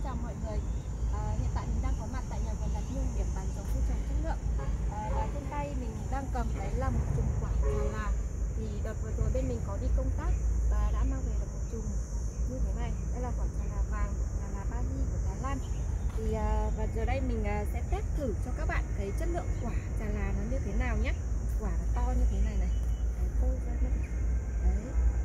chào mọi người. Hiện tại mình đang có mặt tại nhà vườn Đạt Nhung điểm bán giống cây trồng chất lượng. Và trên tay mình đang cầm đấy là một chùm quả trà là. Thì đợt vừa rồi bên mình có đi công tác và đã mang về được một chùm như thế này. Đây là quả trà là vàng, trà là Bali của Thái Lan. Thì và giờ đây mình sẽ test thử cho các bạn cái chất lượng quả trà là nó như thế nào nhé. Quả nó to như thế này này. Đấy, phôi ra đây. Đấy.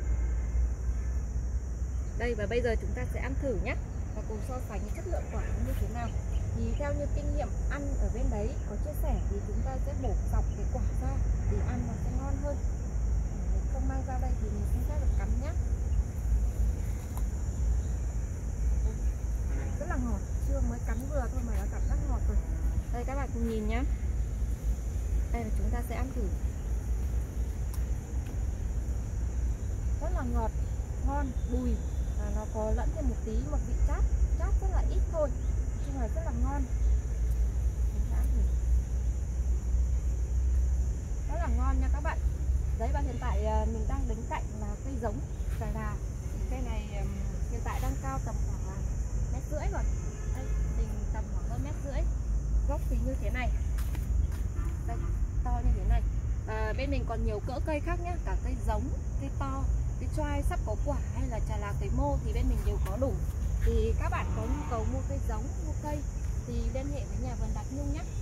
Đây, và bây giờ chúng ta sẽ ăn thử nhé, và cùng so sánh chất lượng quả nó như thế nào. Thì theo như kinh nghiệm ăn ở bên đấy có chia sẻ thì chúng ta sẽ bổ dọc cái quả ra thì ăn nó sẽ ngon hơn. Mình không mang ra đây thì mình không phép được cắn nhé. Rất là ngọt, chưa mới cắn vừa thôi mà đã cảm giác ngọt rồi. Đây các bạn cùng nhìn nhé. Đây là chúng ta sẽ ăn thử. Rất là ngọt, ngon, bùi. Nó có lẫn thêm một tí một vị chát, chát rất là ít thôi, nhưng mà rất là ngon. Rất là ngon nha các bạn. Đấy, và hiện tại mình đang đứng cạnh là cây giống trà là. Cây này hiện tại đang cao tầm khoảng 1,5 mét rồi. Đây, mình tầm khoảng hơn 1,5 mét. Gốc thì như thế này. Đây, to như thế này. Bên mình còn nhiều cỡ cây khác nhé, cả cây giống, cây to, cây choai sắp có quả hay là trà là cây mô thì bên mình đều có đủ. Thì các bạn có nhu cầu mua cây giống, mua cây thì liên hệ với nhà vườn Đạt Nhung nhé.